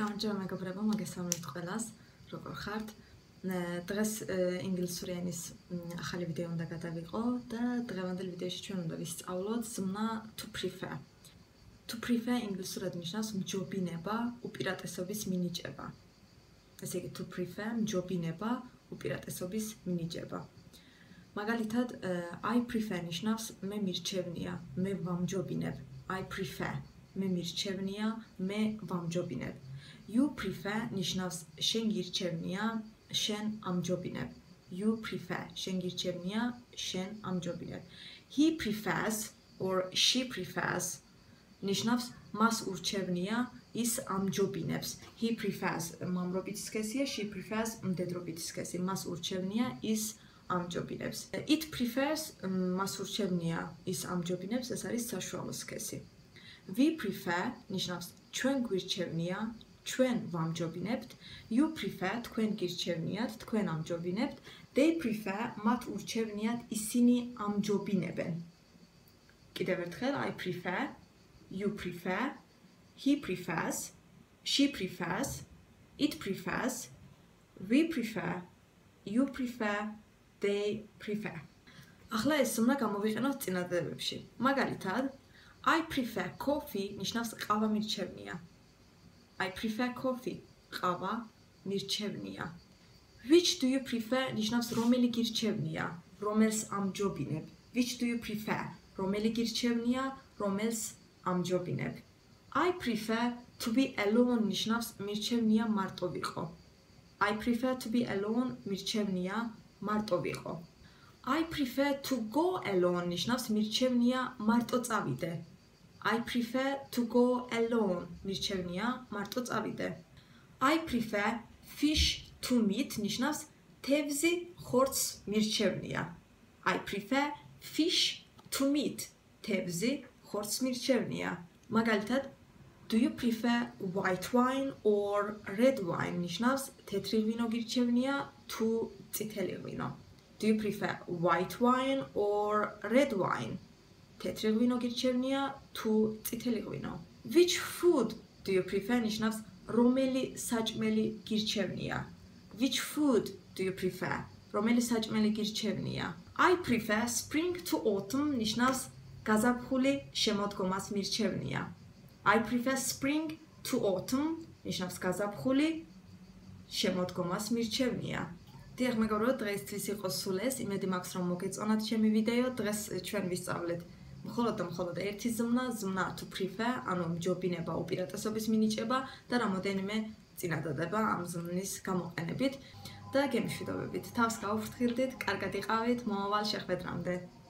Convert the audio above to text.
გამარჯობა მეგობრებო, მოგესალმებით ყველას, როგორ ხართ? დღეს ინგლისური ენის ახალი ვიდეო უნდა გადავიყო და დღევანდელ ვიდეოში ჩვენ უნდა ვისწავლოთ ზმნა to prefer. To prefer ინგლისურად ნიშნავს მჯობინება, უპირატესობის მინიჭება. ესე იგი to prefer მჯობინება, უპირატესობის მინიჭება. მაგალითად, I prefer ნიშნავს მე მირჩევნია, მე ვამჯობინებ. I prefer მე მირჩევნია, მე ვამჯობინებ. You prefer ნიშნავს შენ გირჩევნია, შენ ამჯობინებ. You prefer შენ გირჩევნია, შენ ამჯობინებ. He prefers or she prefers ნიშნავს მას ურჩევნია, ის ამჯობინებს. He prefers მამრობითი სქესია, she prefers მდედრობითი სქესი. მას ურჩევნია, ის ამჯობინებს. It prefers მას ურჩევნია, ის ამჯობინებს, ეს არის საშუალო სქესი. We prefer ნიშნავს ჩვენ გვირჩევნია, ჩვენ ვამჯობინებთ. You prefer თქვენ გირჩევნიათ, თქვენ ამჯობინებთ. They prefer მათ ურჩევნიათ, ისინი ამჯობინებენ. კიდევ ერთხელ I prefer, you prefer, he prefers, she prefers, it prefers, we prefer, you prefer, they prefer. ახლა ეს უნდა გამოვიყენოთ წინადადებებში. მაგალითად, I prefer coffee ნიშნავს ყავა მირჩევნია. I prefer coffee ყავა მირჩევნია. Which do you prefer ნიშნავს რომელი გირჩევნია, რომელს ამჯობინებ. Which do you prefer რომელი გირჩევნია, რომელს ამჯობინებ. I prefer to be alone ნიშნავს მირჩევნია მარტო ვიყო. I prefer to be alone მირჩევნია მარტო ვიყო. I prefer to go alone ნიშნავს მირჩევნია მარტო წავიდე. I prefer to go alone მირჩევნია მარტო წავიდე. I prefer fish to meat ნიშნავს თევზი ხორცს მირჩევნია. I prefer fish to meat თევზი ხორცს მირჩევნია. მაგალითად, do you prefer white wine or red wine ნიშნავს თეთრი ღვინო გირჩევნია თუ წითელი ღვინო. Do you prefer white wine or red wine? თეთრი ღვინო გირჩევნია თუ წითელი ღვინო. Which food do you prefer ნიშნავს რომელი საჭმელი გირჩევნია. Which food do you prefer? რომელი საჭმელი გირჩევნია. I prefer spring to autumn ნიშნავს გაზაფხული შემოდგომას მირჩევნია. I prefer spring to autumn ნიშნავს გაზაფხული შემოდგომას მირჩევნია. დიახ, მეგობრებო, დღეისთვის იყო სულ ეს. იმედი მაქვს, რომ მოგეწონათ ჩემი ვიდეო. დღეს ჩვენ ვისწავლეთ მხოლოდ ერთი ზმნა, ზმნა to prefer, ანუ მჯობინება, უპირატესობის მინიჭება და რამოდენიმე წინადადება ამ ზმნის გამოყენებით. და გემშვიდობებით. თავს გაუფრთხილდით, კარგად იყავით, მომავალ შეხვედრამდე.